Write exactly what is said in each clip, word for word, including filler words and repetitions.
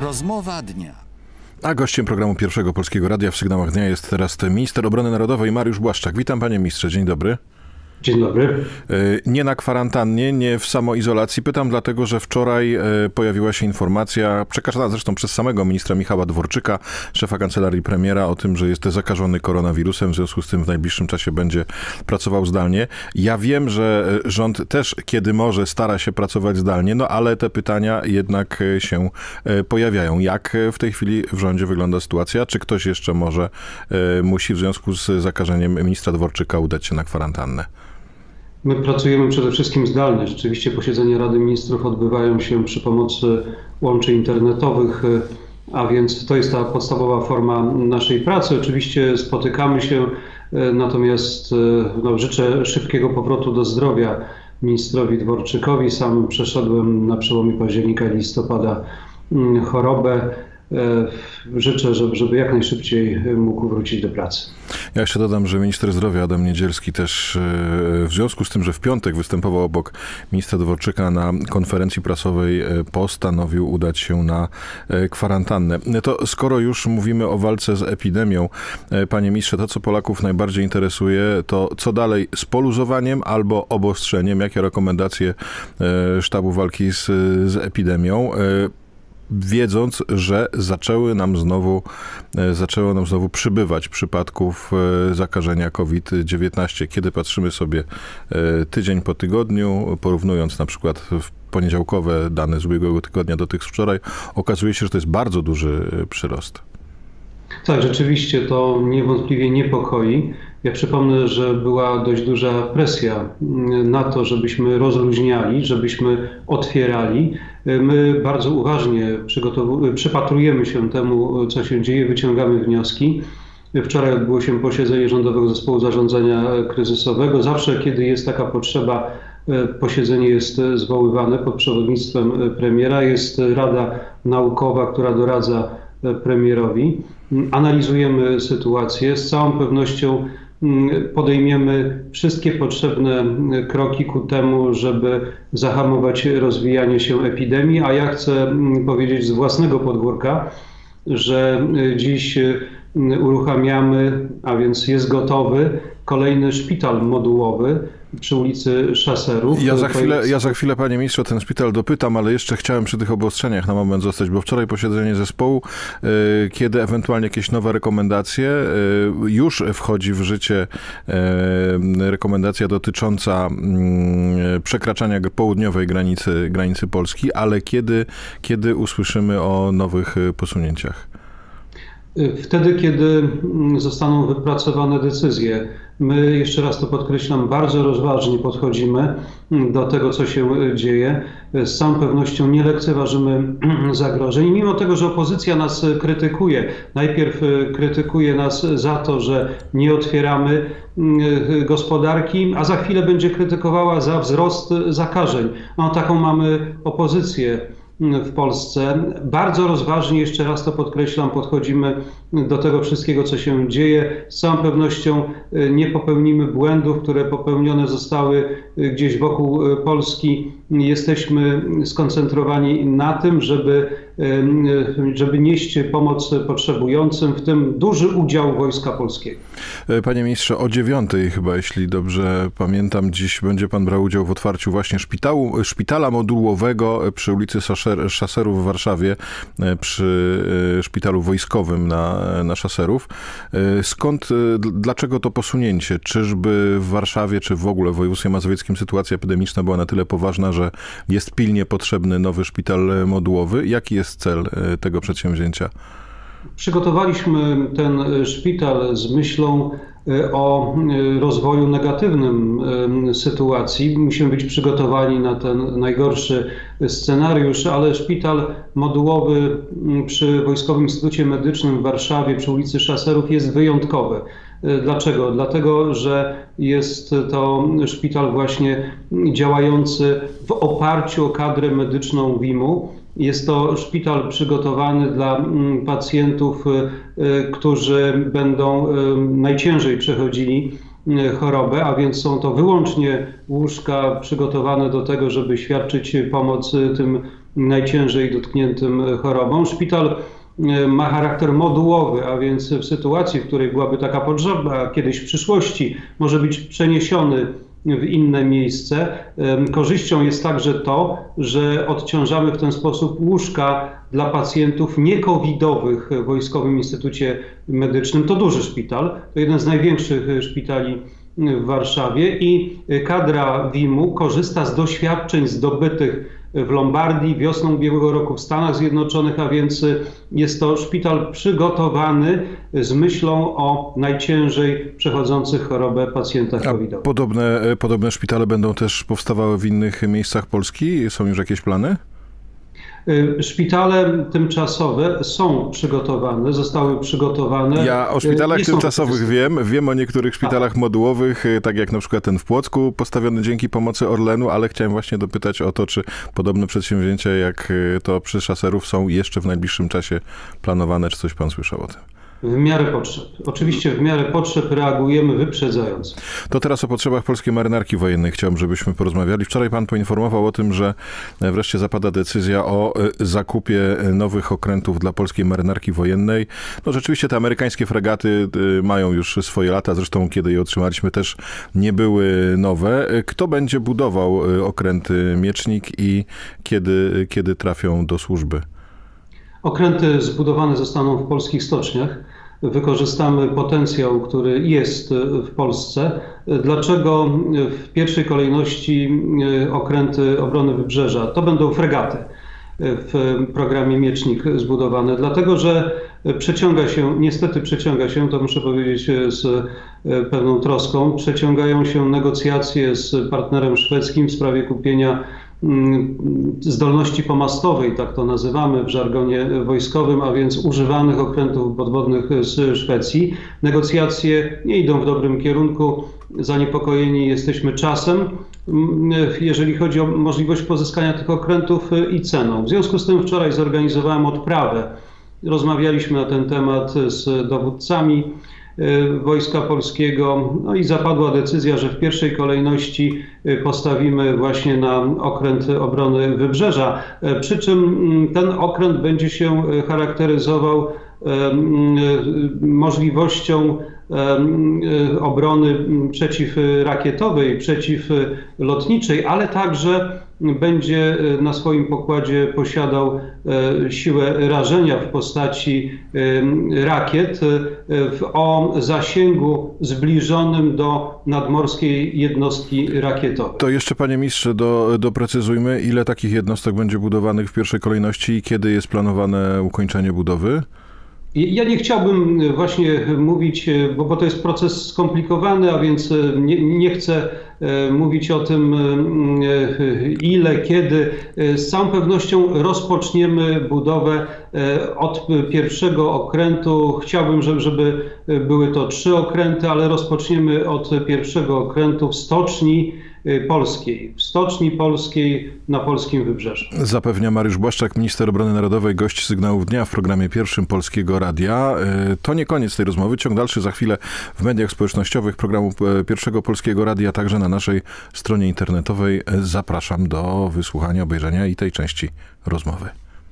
Rozmowa dnia. A gościem programu Pierwszego Polskiego Radia w Sygnałach Dnia jest teraz minister obrony narodowej Mariusz Błaszczak. Witam, panie ministrze, dzień dobry. Dzień dobry. Nie na kwarantannie, nie w samoizolacji. Pytam dlatego, że wczoraj pojawiła się informacja, przekazana zresztą przez samego ministra Michała Dworczyka, szefa kancelarii premiera, o tym, że jest zakażony koronawirusem, w związku z tym w najbliższym czasie będzie pracował zdalnie. Ja wiem, że rząd też, kiedy może, stara się pracować zdalnie, no ale te pytania jednak się pojawiają. Jak w tej chwili w rządzie wygląda sytuacja? Czy ktoś jeszcze może musi w związku z zakażeniem ministra Dworczyka udać się na kwarantannę? My pracujemy przede wszystkim zdalnie. Rzeczywiście posiedzenia Rady Ministrów odbywają się przy pomocy łączy internetowych, a więc to jest ta podstawowa forma naszej pracy. Oczywiście spotykamy się, natomiast no, życzę szybkiego powrotu do zdrowia ministrowi Dworczykowi. Sam przeszedłem na przełomie października i listopada chorobę. Życzę, żeby, żeby jak najszybciej mógł wrócić do pracy. Ja jeszcze dodam, że minister zdrowia Adam Niedzielski też w związku z tym, że w piątek występował obok ministra Dworczyka na konferencji prasowej, postanowił udać się na kwarantannę. To skoro już mówimy o walce z epidemią, panie ministrze, to co Polaków najbardziej interesuje, to co dalej z poluzowaniem albo obostrzeniem? Jakie rekomendacje sztabu walki z, z epidemią? Wiedząc, że zaczęły nam znowu, zaczęło nam znowu przybywać przypadków zakażenia COVID dziewiętnaście. Kiedy patrzymy sobie tydzień po tygodniu, porównując na przykład w poniedziałkowe dane z ubiegłego tygodnia do tych z wczoraj, okazuje się, że to jest bardzo duży przyrost. Tak, rzeczywiście to niewątpliwie niepokoi. Ja przypomnę, że była dość duża presja na to, żebyśmy rozluźniali, żebyśmy otwierali. My bardzo uważnie przypatrujemy się temu, co się dzieje, wyciągamy wnioski. Wczoraj odbyło się posiedzenie Rządowego Zespołu Zarządzania Kryzysowego. Zawsze, kiedy jest taka potrzeba, posiedzenie jest zwoływane pod przewodnictwem premiera. Jest Rada Naukowa, która doradza premierowi. Analizujemy sytuację. Z całą pewnością podejmiemy wszystkie potrzebne kroki ku temu, żeby zahamować rozwijanie się epidemii, a ja chcę powiedzieć z własnego podwórka, że dziś uruchamiamy, a więc jest gotowy, kolejny szpital modułowy przy ulicy Szaserów. Ja za chwilę, jest... ja za chwilę, panie ministrze, o ten szpital dopytam, ale jeszcze chciałem przy tych obostrzeniach na moment zostać, bo wczoraj posiedzenie zespołu, kiedy ewentualnie jakieś nowe rekomendacje, już wchodzi w życie rekomendacja dotycząca przekraczania południowej granicy, granicy Polski, ale kiedy, kiedy usłyszymy o nowych posunięciach? Wtedy, kiedy zostaną wypracowane decyzje. My, jeszcze raz to podkreślam, bardzo rozważnie podchodzimy do tego, co się dzieje. Z całą pewnością nie lekceważymy zagrożeń. Mimo tego, że opozycja nas krytykuje, najpierw krytykuje nas za to, że nie otwieramy gospodarki, a za chwilę będzie krytykowała za wzrost zakażeń. No, taką mamy opozycję w Polsce. Bardzo rozważnie, jeszcze raz to podkreślam, podchodzimy do tego wszystkiego, co się dzieje. Z całą pewnością nie popełnimy błędów, które popełnione zostały gdzieś wokół Polski. Jesteśmy skoncentrowani na tym, żeby, żeby nieść pomoc potrzebującym, w tym duży udział Wojska Polskiego. Panie ministrze, o dziewiątej chyba, jeśli dobrze pamiętam, dziś będzie pan brał udział w otwarciu właśnie szpitalu, szpitala modułowego przy ulicy Szaserów w Warszawie, przy szpitalu wojskowym na, na Szaserów. Skąd, dlaczego to posunięcie? Czyżby w Warszawie, czy w ogóle w województwie mazowieckim sytuacja epidemiczna była na tyle poważna, że jest pilnie potrzebny nowy szpital modułowy? Jaki jest cel tego przedsięwzięcia? Przygotowaliśmy ten szpital z myślą o rozwoju negatywnym sytuacji. Musimy być przygotowani na ten najgorszy scenariusz, ale szpital modułowy przy Wojskowym Instytucie Medycznym w Warszawie przy ulicy Szaserów jest wyjątkowy. Dlaczego? Dlatego, że jest to szpital właśnie działający w oparciu o kadrę medyczną W I M-u. Jest to szpital przygotowany dla pacjentów, którzy będą najciężej przechodzili chorobę, a więc są to wyłącznie łóżka przygotowane do tego, żeby świadczyć pomoc tym najciężej dotkniętym chorobą. Szpital ma charakter modułowy, a więc w sytuacji, w której byłaby taka potrzeba kiedyś w przyszłości, może być przeniesiony w inne miejsce. Korzyścią jest także to, że odciążamy w ten sposób łóżka dla pacjentów niekowidowych w Wojskowym Instytucie Medycznym. To duży szpital, to jeden z największych szpitali w Warszawie i kadra W I M-u korzysta z doświadczeń zdobytych w Lombardii wiosną ubiegłego roku w Stanach Zjednoczonych, a więc jest to szpital przygotowany z myślą o najciężej przechodzących chorobę pacjentach covidowych. Podobne, podobne szpitale będą też powstawały w innych miejscach Polski? Są już jakieś plany? Szpitale tymczasowe są przygotowane, zostały przygotowane. Ja o szpitalach tymczasowych wiem, wiem o niektórych szpitalach modułowych, tak jak na przykład ten w Płocku, postawiony dzięki pomocy Orlenu, ale chciałem właśnie dopytać o to, czy podobne przedsięwzięcia jak to przy Szaserów są jeszcze w najbliższym czasie planowane, czy coś pan słyszał o tym? W miarę potrzeb. Oczywiście w miarę potrzeb reagujemy wyprzedzając. To teraz o potrzebach polskiej marynarki wojennej chciałbym, żebyśmy porozmawiali. Wczoraj pan poinformował o tym, że wreszcie zapada decyzja o zakupie nowych okrętów dla polskiej marynarki wojennej. No rzeczywiście te amerykańskie fregaty mają już swoje lata, zresztą kiedy je otrzymaliśmy też nie były nowe. Kto będzie budował okręty Miecznik i kiedy, kiedy trafią do służby? Okręty zbudowane zostaną w polskich stoczniach. Wykorzystamy potencjał, który jest w Polsce. Dlaczego w pierwszej kolejności okręty obrony wybrzeża? To będą fregaty w programie Miecznik zbudowane, dlatego że przeciąga się, niestety przeciąga się, to muszę powiedzieć z pewną troską, przeciągają się negocjacje z partnerem szwedzkim w sprawie kupienia zdolności pomastowej, tak to nazywamy w żargonie wojskowym, a więc używanych okrętów podwodnych z Szwecji. Negocjacje nie idą w dobrym kierunku, zaniepokojeni jesteśmy czasem, jeżeli chodzi o możliwość pozyskania tych okrętów i ceną. W związku z tym wczoraj zorganizowałem odprawę. Rozmawialiśmy na ten temat z dowódcami Wojska Polskiego, no i zapadła decyzja, że w pierwszej kolejności postawimy właśnie na okręt obrony wybrzeża, przy czym ten okręt będzie się charakteryzował możliwością obrony przeciwrakietowej, przeciwlotniczej, ale także będzie na swoim pokładzie posiadał siłę rażenia w postaci rakiet o zasięgu zbliżonym do nadmorskiej jednostki rakietowej. To jeszcze, panie ministrze, do, doprecyzujmy, ile takich jednostek będzie budowanych w pierwszej kolejności i kiedy jest planowane ukończenie budowy? Ja nie chciałbym właśnie mówić, bo, bo to jest proces skomplikowany, a więc nie, nie chcę mówić o tym, ile, kiedy. Z całą pewnością rozpoczniemy budowę od pierwszego okrętu. Chciałbym, żeby, żeby były to trzy okręty, ale rozpoczniemy od pierwszego okrętu w stoczni polskiej, w stoczni polskiej na polskim wybrzeżu. Zapewnia Mariusz Błaszczak, minister obrony narodowej, gość Sygnałów Dnia w programie pierwszym Polskiego Radia. To nie koniec tej rozmowy. Ciąg dalszy za chwilę w mediach społecznościowych programu pierwszego Polskiego Radia, także na naszej stronie internetowej. Zapraszam do wysłuchania, obejrzenia i tej części rozmowy.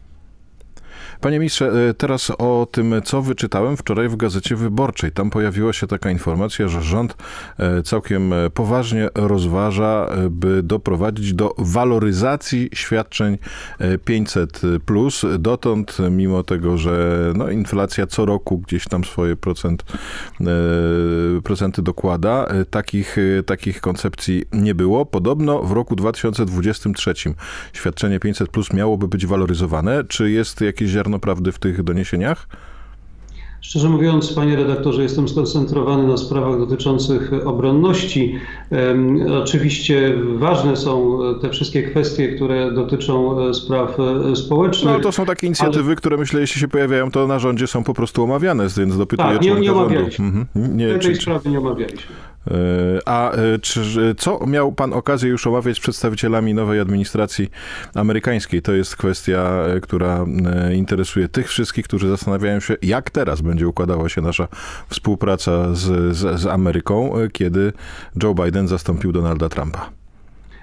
Panie ministrze, teraz o tym, co wyczytałem wczoraj w Gazecie Wyborczej. Tam pojawiła się taka informacja, że rząd całkiem poważnie rozważa, by doprowadzić do waloryzacji świadczeń pięćset plus. Dotąd, mimo tego, że no, inflacja co roku gdzieś tam swoje procent, procenty dokłada, takich, takich koncepcji nie było. Podobno w roku dwa tysiące dwudziestym trzecim świadczenie pięćset plus miałoby być waloryzowane. Czy jest jakieś ziarno prawdy w tych doniesieniach? Szczerze mówiąc, panie redaktorze, jestem skoncentrowany na sprawach dotyczących obronności. Oczywiście ważne są te wszystkie kwestie, które dotyczą spraw społecznych. No to są takie inicjatywy, ale... które myślę, jeśli się pojawiają, to na rządzie są po prostu omawiane, więc dopytuję tak, nie, nie omawialiśmy. Mhm. Nie, tej czy, sprawy nie omawialiśmy. A czy, co miał pan okazję już omawiać z przedstawicielami nowej administracji amerykańskiej? To jest kwestia, która interesuje tych wszystkich, którzy zastanawiają się, jak teraz będzie układała się nasza współpraca z, z, z Ameryką, kiedy Joe Biden zastąpił Donalda Trumpa.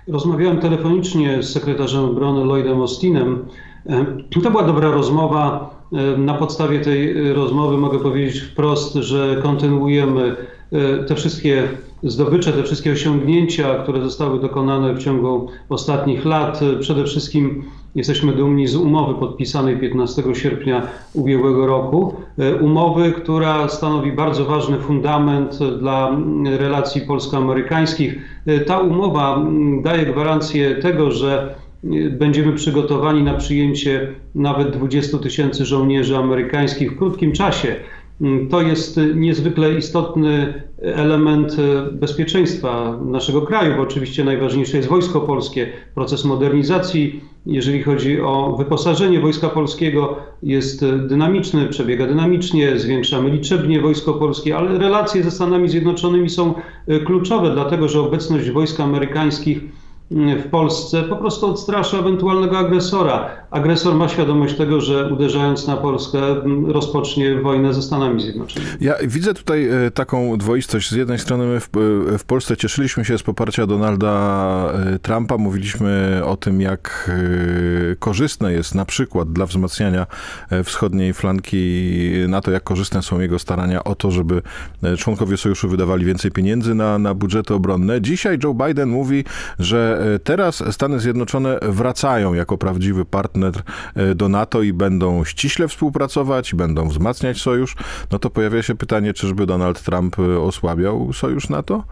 Rozmawiałem telefonicznie z sekretarzem obrony Lloydem Austinem. To była dobra rozmowa. Na podstawie tej rozmowy mogę powiedzieć wprost, że kontynuujemy te wszystkie zdobycze, te wszystkie osiągnięcia, które zostały dokonane w ciągu ostatnich lat. Przede wszystkim jesteśmy dumni z umowy podpisanej piętnastego sierpnia ubiegłego roku. Umowy, która stanowi bardzo ważny fundament dla relacji polsko-amerykańskich. Ta umowa daje gwarancję tego, że będziemy przygotowani na przyjęcie nawet dwudziestu tysięcy żołnierzy amerykańskich w krótkim czasie. To jest niezwykle istotny element bezpieczeństwa naszego kraju, bo oczywiście najważniejsze jest Wojsko Polskie. Proces modernizacji, jeżeli chodzi o wyposażenie Wojska Polskiego, jest dynamiczny, przebiega dynamicznie, zwiększamy liczebnie Wojsko Polskie, ale relacje ze Stanami Zjednoczonymi są kluczowe, dlatego że obecność wojsk amerykańskich w Polsce po prostu odstrasza ewentualnego agresora. Agresor ma świadomość tego, że uderzając na Polskę rozpocznie wojnę ze Stanami Zjednoczonymi. Ja widzę tutaj taką dwoistość. Z jednej strony my w, w Polsce cieszyliśmy się z poparcia Donalda Trumpa. Mówiliśmy o tym, jak korzystne jest na przykład dla wzmacniania wschodniej flanki NATO, jak korzystne są jego starania o to, żeby członkowie sojuszu wydawali więcej pieniędzy na, na budżety obronne. Dzisiaj Joe Biden mówi, że teraz Stany Zjednoczone wracają jako prawdziwy partner do NATO i będą ściśle współpracować, i będą wzmacniać sojusz. No to pojawia się pytanie, czyżby Donald Trump osłabiał sojusz NATO?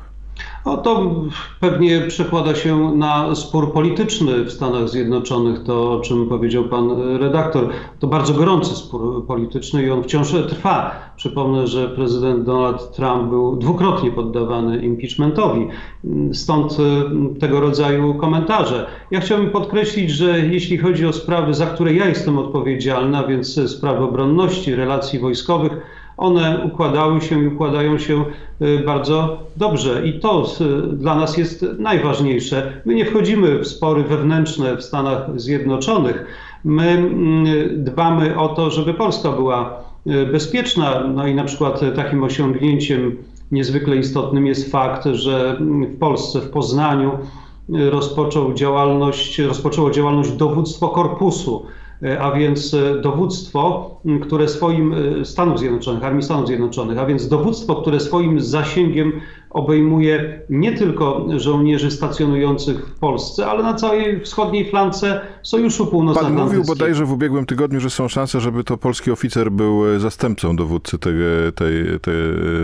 No to pewnie przekłada się na spór polityczny w Stanach Zjednoczonych, to o czym powiedział pan redaktor. To bardzo gorący spór polityczny i on wciąż trwa. Przypomnę, że prezydent Donald Trump był dwukrotnie poddawany impeachmentowi. Stąd tego rodzaju komentarze. Ja chciałbym podkreślić, że jeśli chodzi o sprawy, za które ja jestem odpowiedzialny, a więc sprawy obronności, relacji wojskowych, one układały się i układają się bardzo dobrze i to dla nas jest najważniejsze. My nie wchodzimy w spory wewnętrzne w Stanach Zjednoczonych. My dbamy o to, żeby Polska była bezpieczna. No i na przykład takim osiągnięciem niezwykle istotnym jest fakt, że w Polsce, w Poznaniu rozpoczął działalność, rozpoczęło działalność dowództwo korpusu, a więc dowództwo, które swoim Stanów Zjednoczonych, Armii Stanów Zjednoczonych, a więc dowództwo, które swoim zasięgiem obejmuje nie tylko żołnierzy stacjonujących w Polsce, ale na całej wschodniej flance Sojuszu Północnoatlantyckiego. Pan mówił bodajże w ubiegłym tygodniu, że są szanse, żeby to polski oficer był zastępcą dowódcy tej, tej, tej,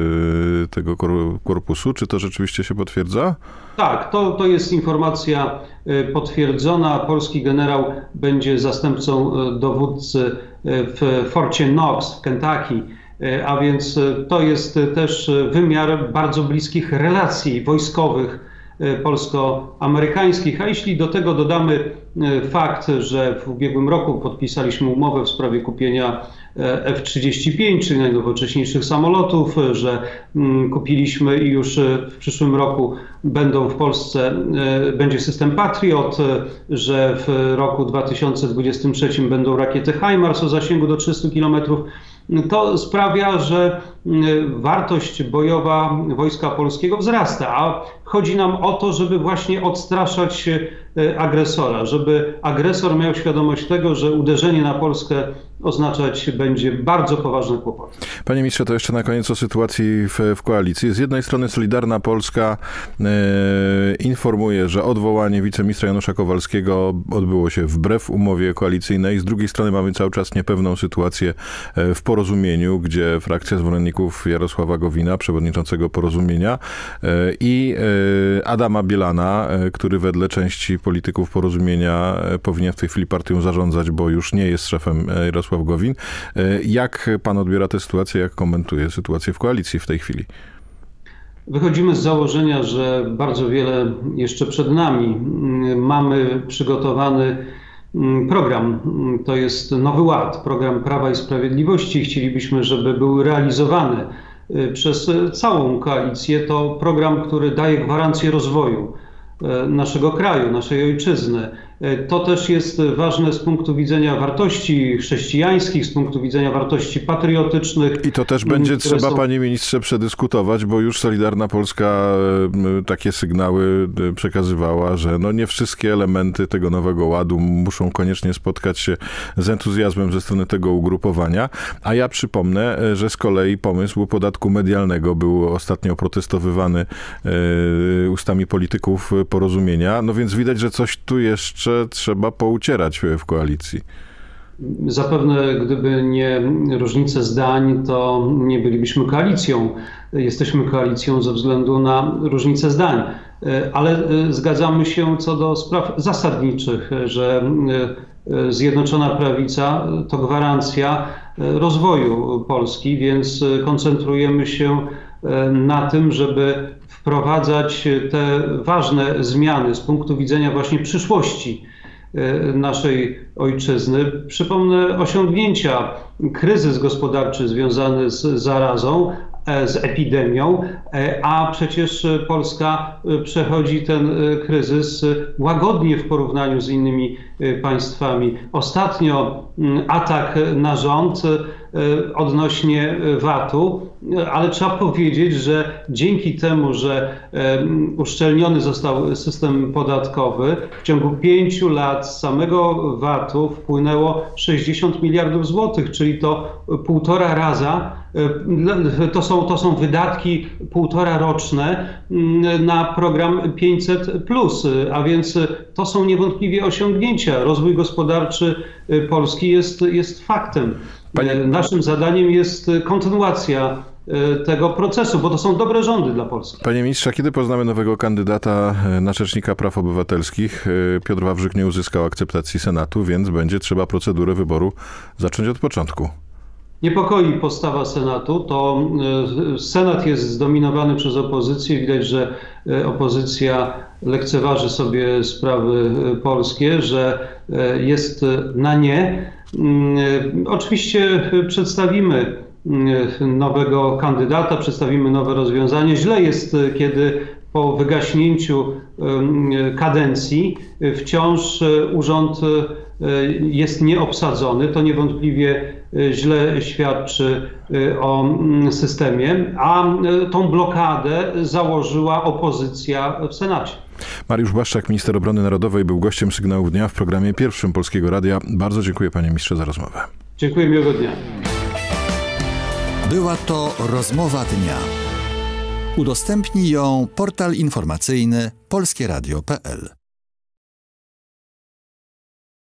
tego korpusu. Czy to rzeczywiście się potwierdza? Tak, to, to jest informacja potwierdzona. Polski generał będzie zastępcą dowódcy w Forcie Knox w Kentucky. A więc to jest też wymiar bardzo bliskich relacji wojskowych polsko-amerykańskich. A jeśli do tego dodamy fakt, że w ubiegłym roku podpisaliśmy umowę w sprawie kupienia F trzydzieści pięć, czyli najnowocześniejszych samolotów, że kupiliśmy i już w przyszłym roku będą w Polsce, będzie system Patriot, że w roku dwa tysiące dwudziestym trzecim będą rakiety HIMARS o zasięgu do trzystu kilometrów, to sprawia, że wartość bojowa Wojska Polskiego wzrasta, a chodzi nam o to, żeby właśnie odstraszać agresora, żeby agresor miał świadomość tego, że uderzenie na Polskę oznaczać będzie bardzo poważne kłopoty. Panie ministrze, to jeszcze na koniec o sytuacji w, w koalicji. Z jednej strony Solidarna Polska e, informuje, że odwołanie wiceministra Janusza Kowalskiego odbyło się wbrew umowie koalicyjnej. Z drugiej strony mamy cały czas niepewną sytuację w Porozumieniu, gdzie frakcja zwolenników Jarosława Gowina, przewodniczącego Porozumienia, e, i e, Adama Bielana, e, który wedle części polityków Porozumienia e, powinien w tej chwili partią zarządzać, bo już nie jest szefem e, Jarosław Gowin. Jak pan odbiera tę sytuację, jak komentuje sytuację w koalicji w tej chwili? Wychodzimy z założenia, że bardzo wiele jeszcze przed nami. Mamy przygotowany program, to jest Nowy Ład, program Prawa i Sprawiedliwości. Chcielibyśmy, żeby był realizowany przez całą koalicję. To program, który daje gwarancję rozwoju naszego kraju, naszej ojczyzny. To też jest ważne z punktu widzenia wartości chrześcijańskich, z punktu widzenia wartości patriotycznych. I to też będzie trzeba, są... panie ministrze, przedyskutować, bo już Solidarna Polska takie sygnały przekazywała, że no nie wszystkie elementy tego nowego ładu muszą koniecznie spotkać się z entuzjazmem ze strony tego ugrupowania. A ja przypomnę, że z kolei pomysł podatku medialnego był ostatnio protestowywany ustami polityków Porozumienia. No więc widać, że coś tu jeszcze trzeba poucierać w koalicji. Zapewne gdyby nie różnice zdań, to nie bylibyśmy koalicją. Jesteśmy koalicją ze względu na różnice zdań. Ale zgadzamy się co do spraw zasadniczych, że Zjednoczona Prawica to gwarancja rozwoju Polski, więc koncentrujemy się na tym, żeby wprowadzać te ważne zmiany z punktu widzenia właśnie przyszłości naszej ojczyzny. Przypomnę osiągnięcia, kryzys gospodarczy związany z zarazą, z epidemią, a przecież Polska przechodzi ten kryzys łagodnie w porównaniu z innymi państwami. Ostatnio atak na rząd odnośnie vatu, ale trzeba powiedzieć, że dzięki temu, że uszczelniony został system podatkowy, w ciągu pięciu lat z samego vatu wpłynęło sześćdziesiąt miliardów złotych, czyli to półtora raza. To są, to są wydatki półtora roczne na program pięćset plus, a więc to są niewątpliwie osiągnięcia. Rozwój gospodarczy Polski jest, jest faktem. Panie... Naszym zadaniem jest kontynuacja tego procesu, bo to są dobre rządy dla Polski. Panie ministrze, kiedy poznamy nowego kandydata na Rzecznika Praw Obywatelskich? Piotr Wawrzyk nie uzyskał akceptacji Senatu, więc będzie trzeba procedurę wyboru zacząć od początku. Niepokoi postawa Senatu. To Senat jest zdominowany przez opozycję. Widać, że opozycja lekceważy sobie sprawy polskie, że jest na nie. Oczywiście przedstawimy nowego kandydata, przedstawimy nowe rozwiązanie. Źle jest, kiedy po wygaśnięciu kadencji wciąż urząd jest nieobsadzony. To niewątpliwie źle świadczy o systemie, a tą blokadę założyła opozycja w Senacie. Mariusz Błaszczak, minister obrony narodowej, był gościem Sygnałów Dnia w programie pierwszym Polskiego Radia. Bardzo dziękuję, panie ministrze, za rozmowę. Dziękuję, miłego dnia. Była to rozmowa dnia. Udostępnij ją portal informacyjny polskieradio kropka p l.